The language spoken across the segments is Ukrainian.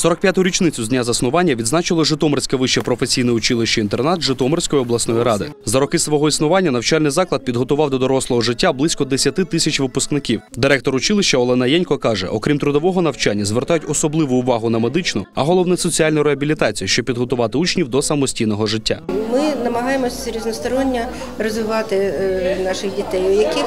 45-ту річницю з дня заснування відзначило Житомирське вище професійне училище-інтернат Житомирської обласної ради. За роки свого існування навчальний заклад підготував до дорослого життя близько 10 тисяч випускників. Директор училища Олена Єнько каже, окрім трудового навчання, звертають особливу увагу на медичну, а головне – соціальну реабілітацію, щоб підготувати учнів до самостійного життя. Ми намагаємося різносторонньо розвивати наших дітей, у яких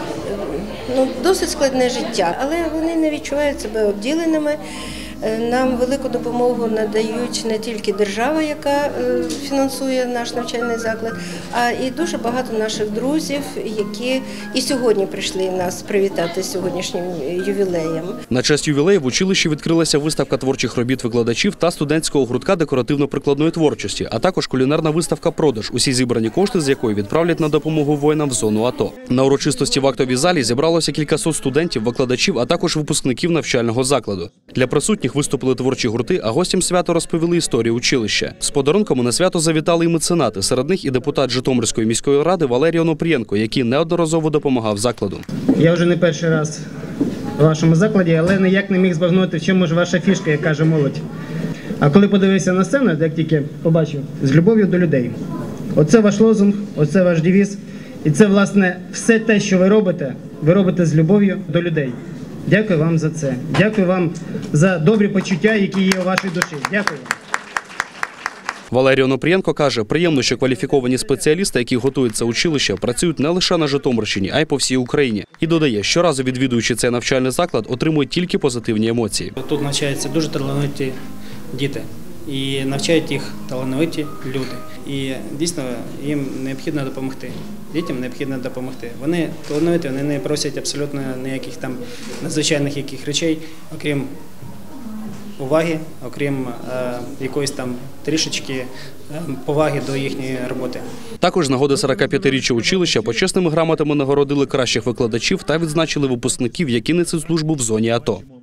досить складне життя, але вони не відчувають себе обділеними. Нам велику допомогу надають не тільки держава, яка фінансує наш навчальний заклад, а і дуже багато наших друзів, які і сьогодні прийшли нас привітати з сьогоднішнім ювілеєм. На честь ювілею в училищі відкрилася виставка творчих робіт викладачів та студентського гуртка декоративно-прикладної творчості, а також кулінарна виставка «Продаж», усі зібрані кошти з якої відправлять на допомогу воїнам в зону АТО. На урочистості в актовій залі зібралося кількасот студентів, викладачів, а також випускників навчального закладу. Для присутніх виступили творчі гурти, а гостям свято розповіли історію училища. З подарунками на свято завітали і меценати, серед них і депутат Житомирської міської ради Валерій Онопрієнко, який неодноразово допомагав закладу. Я вже не перший раз у вашому закладі, але ніяк не міг збагнути, в чому ж ваша фішка, як каже молодь. А коли подивився на сцену, як тільки побачив, з любов'ю до людей. Оце ваш лозунг, оце ваш девіз. І це, власне, все те, що ви робите з любов'ю до людей. Дякую вам за це. Дякую вам за добрі почуття, які є у вашій душі. Дякую. Валерій Онопрієнко каже, приємно, що кваліфіковані спеціалісти, які готуються училище, працюють не лише на Житомирщині, а й по всій Україні. І додає, щоразу відвідуючи цей навчальний заклад, отримують тільки позитивні емоції. Тут навчаються дуже талановиті діти і навчають їх талановиті люди. І дійсно їм необхідно допомогти. Дітям необхідно допомогти. Вони талановиті, вони не просять абсолютно ніяких там надзвичайних яких речей, окрім уваги, окрім якоїсь там трішечки поваги до їхньої роботи. Також з нагоди 45-річчя училища почесними грамотами нагородили кращих викладачів та відзначили випускників, які несуть службу в зоні АТО.